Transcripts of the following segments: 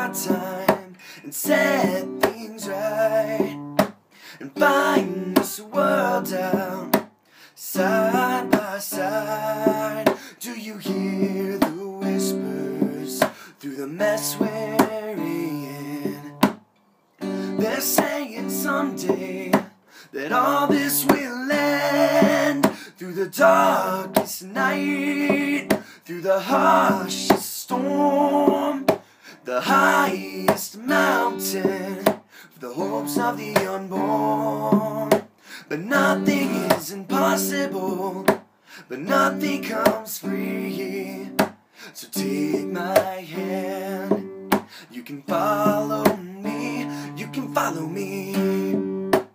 our time and set things right, and find this world out side by side. Do you hear the whispers through the mess we're in? They're saying someday that all this will end. Through the darkest night, through the harshest storm, the highest mountain, for the hopes of the unborn. But nothing is impossible, but nothing comes free. So take my hand, you can follow me, you can follow me.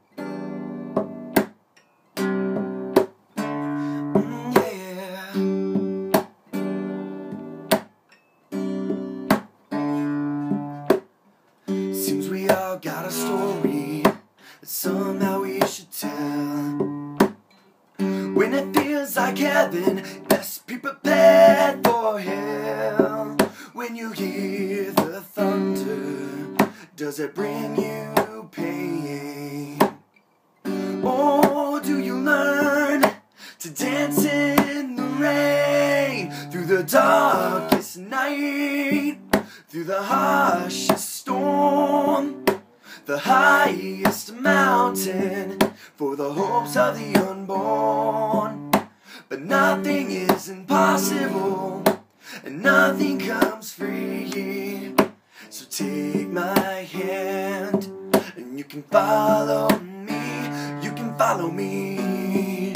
Seems we all got a story that somehow we should tell. When it feels like heaven, best be prepared for hell. When you hear the thunder, does it bring you pain? Or do you learn to dance in the rain? Through the darkest night, through the harshest storm, the highest mountain, for the hopes of the unborn. But nothing is impossible, and nothing comes free. So take my hand, and you can follow me, you can follow me.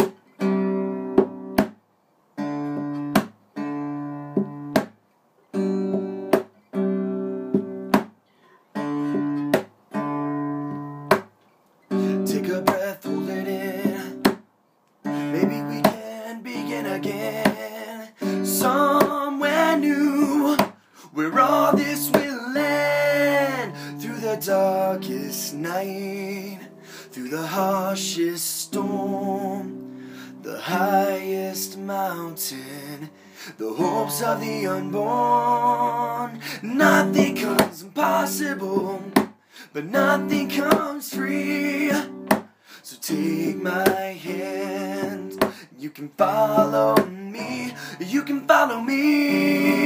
Take a breath, hold it in. Maybe we can begin again. Somewhere new, where all this will end. Through the darkest night, through the harshest storm, the highest mountain, the hopes of the unborn. Nothing comes impossible, but nothing comes free. So take my hand, you can follow me, you can follow me.